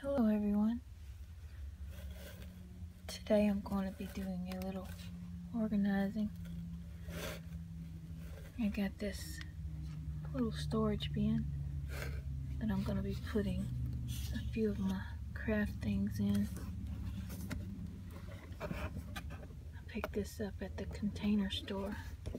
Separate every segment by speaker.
Speaker 1: Hello everyone. Today I'm going to be doing a little organizing. I got this little storage bin that I'm going to be putting a few of my craft things in. I picked this up at the Container Store.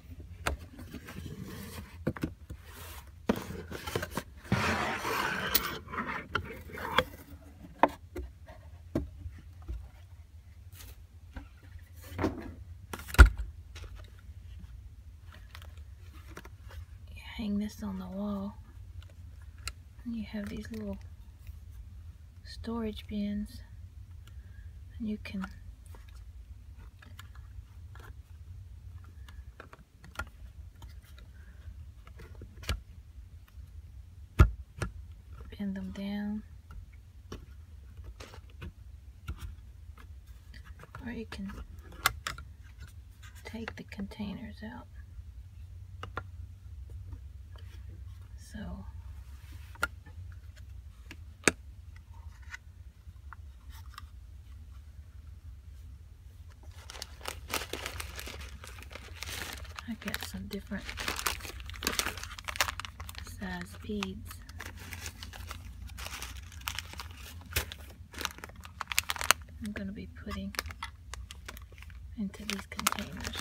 Speaker 1: You hang this on the wall and you have these little storage bins, and you can bend them down, or you can take the containers out. So I got some different size beads. I'm going to be putting into these containers.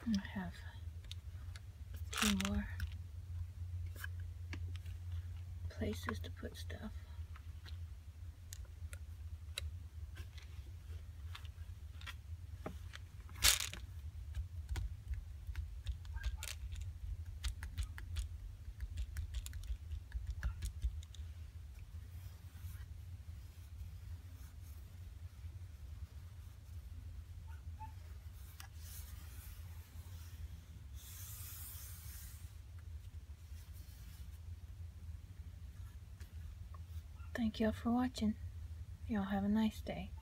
Speaker 1: I have 2 more places to put stuff. Thank y'all for watching. Y'all have a nice day.